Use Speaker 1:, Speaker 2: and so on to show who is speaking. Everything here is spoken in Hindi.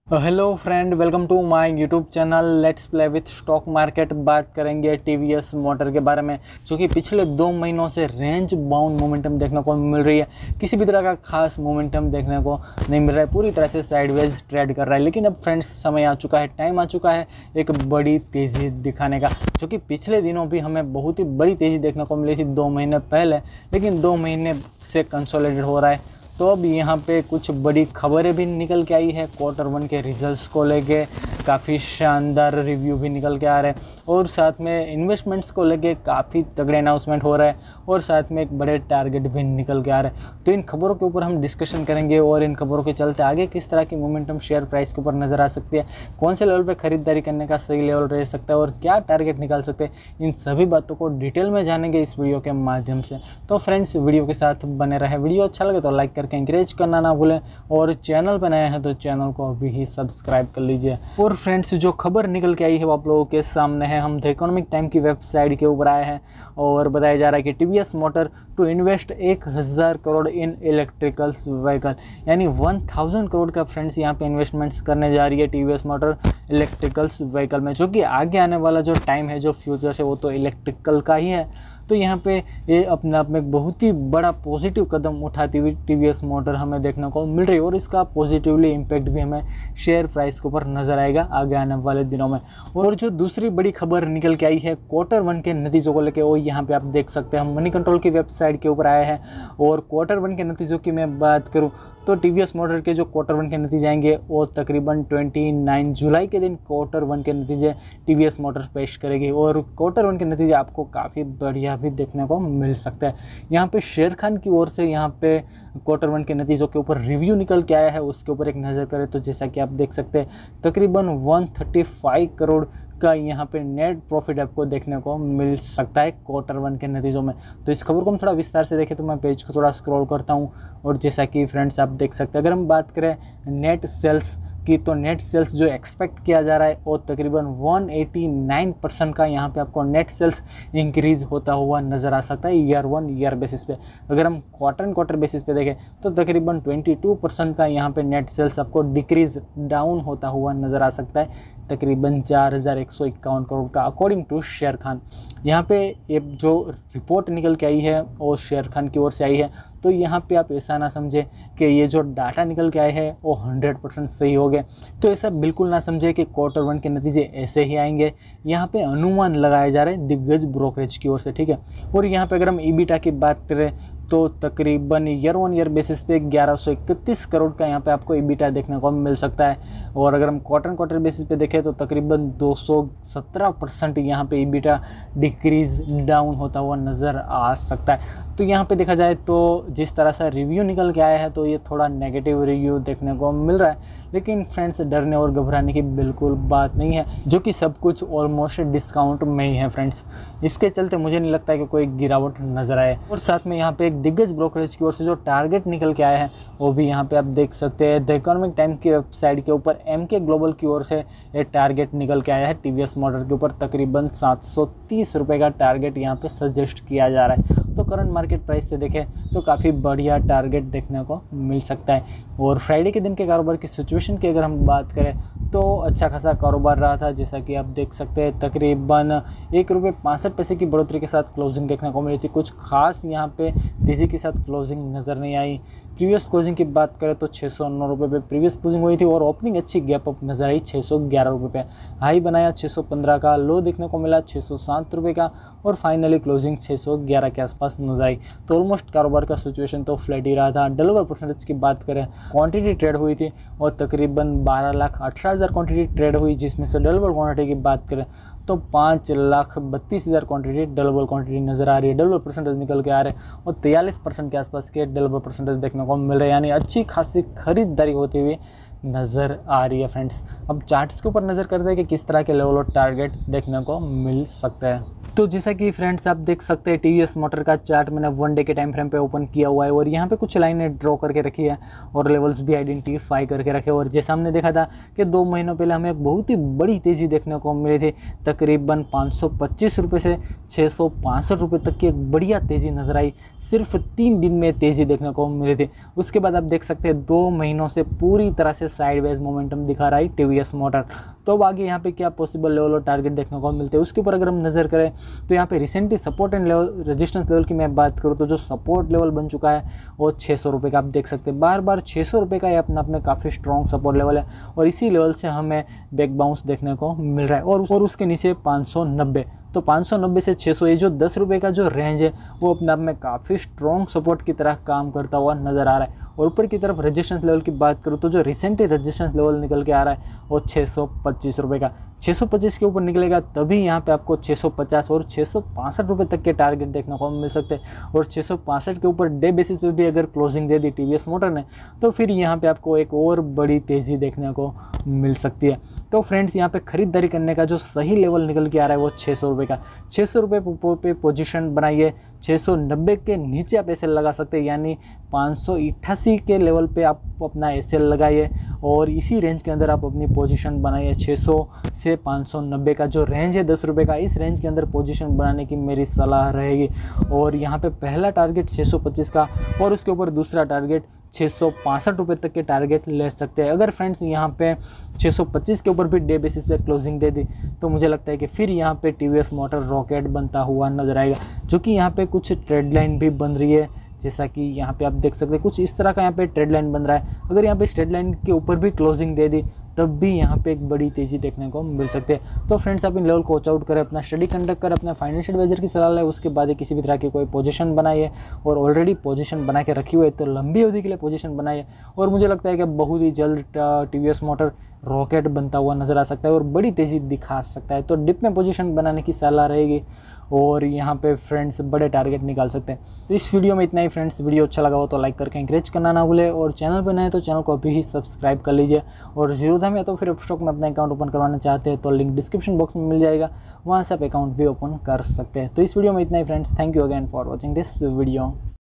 Speaker 1: Hello friend, welcome to my YouTube channel let's play with stock market. बात करेंगे टीवीएस मोटर के बारे में, जो कि पिछले 2 महीनों से रेंज बाउंड मोमेंटम देखने को मिल रही है। किसी भी तरह का खास मोमेंटम देखने को नहीं मिल रहा है, पूरी तरह से साइडवेज ट्रेड कर रहा है। लेकिन अब फ्रेंड्स समय आ चुका है, टाइम आ चुका है एक बड़ी तेज़ी दिखाने का, जो कि पिछले दिनों भी हमें बहुत ही बड़ी तेज़ी देखने को मिली थी 2 महीने पहले, लेकिन 2 महीने से कंसोलिडेट हो रहा है। तो अब यहाँ पे कुछ बड़ी खबरें भी निकल के आई है। Q1 के रिजल्ट्स को लेके काफ़ी शानदार रिव्यू भी निकल के आ रहे हैं, और साथ में इन्वेस्टमेंट्स को लेके काफ़ी तगड़े अनाउंसमेंट हो रहा है, और साथ में एक बड़े टारगेट भी निकल के आ रहे हैं। तो इन खबरों के ऊपर हम डिस्कशन करेंगे, और इन खबरों के चलते आगे किस तरह की मोमेंटम शेयर प्राइस के ऊपर नज़र आ सकती है, कौन से लेवल पर खरीदारी करने का सही लेवल रह सकता है, और क्या टारगेट निकाल सकते हैं। इन सभी बातों को डिटेल में जानेंगे इस वीडियो के माध्यम से। तो फ्रेंड्स, वीडियो के साथ बने रहे। वीडियो अच्छा लगे तो लाइक करके इंकरेज करना ना भूलें, और चैनल पर नए हैं तो चैनल को अभी ही सब्सक्राइब कर लीजिए। और फ्रेंड्स, जो खबर निकल के आई है वो आप लोगों के सामने है। हम द इकोनॉमिक टाइम की वेबसाइट के ऊपर आए हैं, और बताया जा रहा है कि TVS motor to invest 1000 crore in electricals vehicle, यानी 1000 करोड़ का फ्रेंड्स यहाँ पे इन्वेस्टमेंट्स करने जा रही है टीवीएस मोटर इलेक्ट्रिकल्स व्हीकल में, जो कि आगे आने वाला जो टाइम है, जो फ्यूचर है, वो तो इलेक्ट्रिकल का ही है। तो यहाँ पे ये अपने आप में एक बहुत ही बड़ा पॉजिटिव कदम उठाती हुई टीवीएस मोटर हमें देखने को मिल रही है, और इसका पॉजिटिवली इम्पैक्ट भी हमें शेयर प्राइस के ऊपर नजर आएगा आगे आने वाले दिनों में। और जो दूसरी बड़ी खबर निकल के आई है Q1 के नतीजों को लेकर, वो यहाँ पे आप देख सकते हैं। हम मनी कंट्रोल की वेबसाइट के ऊपर आए हैं, और Q1 के नतीजों की मैं बात करूँ तो टीवीएस मोटर के जो Q1 के नतीजे आएंगे वो तकरीबन 29 जुलाई के दिन Q1 के नतीजे टीवीएस मोटर पेश करेगी, और Q1 के नतीजे आपको काफ़ी बढ़िया भी देखने को मिल सकता है। यहाँ पे शेर खान की ओर से यहाँ पे Q1 के नतीजों के ऊपर रिव्यू निकल के आया है, उसके ऊपर एक नज़र करें तो जैसा कि आप देख सकते हैं तकरीबन 135 करोड़ का यहाँ पे नेट प्रॉफिट आपको देखने को मिल सकता है Q1 के नतीजों में। तो इस खबर को हम थोड़ा विस्तार से देखें तो मैं पेज को थोड़ा स्क्रॉल करता हूँ, और जैसा कि फ्रेंड्स आप देख सकते हैं, अगर हम बात करें नेट सेल्स की, तो नेट सेल्स जो एक्सपेक्ट किया जा रहा है वो तकरीबन 189% का यहाँ पे आपको नेट सेल्स इंक्रीज होता हुआ नज़र आ सकता है ईयर वन ईयर बेसिस पे। अगर हम क्वार्टर बेसिस पे देखें तो तकरीबन 22% का यहाँ पे नेट सेल्स आपको डिक्रीज डाउन होता हुआ नज़र आ सकता है, तकरीबन 4151 करोड़ का, अकॉर्डिंग टू शेर खान। यहाँ पे ये जो रिपोर्ट निकल के आई है वो शेर खान की ओर से आई है, तो यहाँ पे आप ऐसा ना समझे कि ये जो डाटा निकल के आए हैं वो 100% सही हो गए। तो ऐसा बिल्कुल ना समझे कि Q1 के नतीजे ऐसे ही आएंगे। यहाँ पे अनुमान लगाए जा रहे हैं दिग्गज ब्रोकरेज की ओर से, ठीक है। और यहाँ पे अगर हम ईबिटा की बात करें तो तकरीबन ईयर वन ईयर बेसिस पे 1131 करोड़ का यहाँ पे आपको ईबिटा देखने को मिल सकता है, और अगर हम क्वार्टर बेसिस पे देखें तो तकरीबन 217% यहाँ पे ईबिटा डिक्रीज डाउन होता हुआ नज़र आ सकता है। तो यहाँ पे देखा जाए तो जिस तरह से रिव्यू निकल के आया है तो ये थोड़ा नेगेटिव रिव्यू देखने को मिल रहा है, लेकिन फ्रेंड्स डरने और घबराने की बिल्कुल बात नहीं है, जो कि सब कुछ ऑलमोस्ट डिस्काउंट में ही है फ्रेंड्स। इसके चलते मुझे नहीं लगता है कि कोई गिरावट नजर आए। और साथ में यहाँ पे एक दिग्गज ब्रोकरेज की ओर से जो टारगेट निकल के आया है वो भी यहाँ पे आप देख सकते हैं। द इकोनॉमिक टाइम की वेबसाइट के ऊपर MK ग्लोबल की ओर से ये टारगेट निकल के आया है टीवीएस मोटर के ऊपर, तकरीबन 730 रुपये का टारगेट यहाँ पे सजेस्ट किया जा रहा है। तो करंट मार्केट प्राइस से देखें तो काफ़ी बढ़िया टारगेट देखने को मिल सकता है। और फ्राइडे के दिन के कारोबार की सिचुएशन की अगर हम बात करें तो अच्छा खासा कारोबार रहा था, जैसा कि आप देख सकते हैं तकरीबन ₹1.65 की बढ़ोतरी के साथ क्लोजिंग देखने को मिली थी। कुछ खास यहाँ पे तेज़ी के साथ क्लोजिंग नज़र नहीं आई। प्रीवियस क्लोजिंग की बात करें तो 609 रुपये पे प्रीवियस क्लोजिंग हुई थी, और ओपनिंग अच्छी गैप अप नज़र आई 611 रुपये पे। हाई बनाया 615 का, लो देखने को मिला 607 रुपये का, और फाइनली क्लोजिंग 611 के आसपास नजर आई। तो ऑलमोस्ट कारोबार का सिचुएशन तो फ्लैट ही रहा था। डिलीवर परसेंटेज की बात करें, क्वांटिटी ट्रेड हुई थी और तकरीबन 12,18,000 क्वांटिटी ट्रेड हुई, जिसमें से डिलीवर क्वांटिटी की बात करें तो 5,32,000 क्वांटिटी डिलीवर क्वांटिटी नज़र आ रही है। डिलीवर परसेंटेज निकल के आ रहे हैं और 43% के आसपास के डिलीवर परसेंटेज देखने को मिल रहे हैं, यानी अच्छी खासी खरीदारी होती हुई नज़र आ रही है फ्रेंड्स। अब चार्ट्स के ऊपर नज़र करते हैं कि किस तरह के लेवल और टारगेट देखने को मिल सकता है। तो जैसा कि फ्रेंड्स आप देख सकते हैं टीवीएस मोटर का चार्ट मैंने 1 डे के टाइम फ्रेम पे ओपन किया हुआ है, और यहाँ पे कुछ लाइनें ड्रॉ करके रखी है और लेवल्स भी आइडेंटिफाई करके रखे। और जैसा हमने देखा था कि 2 महीनों पहले हमें एक बहुत ही बड़ी तेज़ी देखने को मिली थी, तकरीबन 525 रुपये से 665 रुपये तक की एक बढ़िया तेज़ी नजर आई। सिर्फ 3 दिन में तेज़ी देखने को मिली थी। उसके बाद आप देख सकते हैं 2 महीनों से पूरी तरह से से साइडवेज मोमेंटम दिखा रहा है टीवीएस मोटर। तो अब आगे यहाँ पे क्या पॉसिबल लेवल और टारगेट देखने को मिलते हैं उसके ऊपर अगर हम नज़र करें तो यहाँ पे recently support and level resistance level की मैं बात करूँ तो जो सपोर्ट लेवल बन चुका है वो 600 रुपये का आप देख सकते हैं। बार बार 600 रुपये का ये अपना आप में काफ़ी स्ट्रॉन्ग सपोर्ट लेवल है और इसी लेवल से हमें बैक बाउंस देखने को मिल रहा है और उसके नीचे 590। तो 590 से 600 ये जो 10 रुपये का जो रेंज है वो अपने आप में काफ़ी स्ट्रॉन्ग सपोर्ट की तरह काम करता हुआ नज़र आ रहा है। और ऊपर की तरफ रेजिस्टेंस लेवल की बात करूँ तो जो रिसेंटली रेजिस्टेंस लेवल निकल के आ रहा है वो 625 रुपये का। 625 के ऊपर निकलेगा तभी यहाँ पे आपको 650 और 665 रुपये तक के टारगेट देखने को मिल सकते हैं। और 665 के ऊपर डे बेसिस पे भी अगर क्लोजिंग दे दी टीवीएस मोटर ने तो फिर यहाँ पे आपको एक और बड़ी तेज़ी देखने को मिल सकती है। तो फ्रेंड्स यहाँ पे खरीदारी करने का जो सही लेवल निकल के आ रहा है वो 600 रुपये का। 600 रुपये पे पोजीशन बनाइए। 690 के नीचे आप एसएल लगा सकते हैं, यानी 588 के लेवल पे आप अपना एसएल लगाइए और इसी रेंज के अंदर आप अपनी पोजीशन बनाइए। 600 से 590 का जो रेंज है 10 रुपये का, इस रेंज के अंदर पोजीशन बनाने की मेरी सलाह रहेगी। और यहाँ पे पहला टारगेट 625 का और उसके ऊपर दूसरा टारगेट 665 रुपये तक के टारगेट ले सकते हैं। अगर फ्रेंड्स यहाँ पे 625 के ऊपर भी डे बेसिस पे क्लोजिंग दे दी तो मुझे लगता है कि फिर यहाँ पे टीवीएस मोटर रॉकेट बनता हुआ नजर आएगा, जो कि यहाँ पे कुछ ट्रेड लाइन भी बन रही है। जैसा कि यहाँ पे आप देख सकते हैं कुछ इस तरह का यहाँ पे ट्रेड लाइन बन रहा है। अगर यहाँ पे इस ट्रेड लाइन के ऊपर भी क्लोजिंग दे दी तब भी यहाँ पे एक बड़ी तेज़ी देखने को मिल सकती है। तो फ्रेंड्स आप इन लेवल को वॉच आउट करें, अपना स्टडी कंडक्ट करें, अपना फाइनेंशियल एडवाइजर की सलाह लें, उसके बाद किसी भी तरह की कोई पोजीशन बनाइए और ऑलरेडी पोजीशन बना के रखी हुई है तो लंबी अवधि के लिए पोजीशन बनाइए। और मुझे लगता है कि बहुत ही जल्द टीवीएस मोटर रॉकेट बनता हुआ नज़र आ सकता है और बड़ी तेज़ी दिखा सकता है। तो डिप में पोजीशन बनाने की सलाह रहेगी और यहाँ पे फ्रेंड्स बड़े टारगेट निकाल सकते हैं। तो इस वीडियो में इतना ही फ्रेंड्स। वीडियो अच्छा लगा हो तो लाइक करके एंकरेज करना ना भूले और चैनल पर नए तो चैनल को अभी ही सब्सक्राइब कर लीजिए। और जीरोधा में या तो फिर अपस्टॉक में अपना अकाउंट ओपन करवाना चाहते हैं तो लिंक डिस्क्रिप्शन बॉक्स में मिल जाएगा, वहाँ से आप अकाउंट भी ओपन कर सकते हैं। तो इस वीडियो में इतना ही friends. Thank you again for watching this video.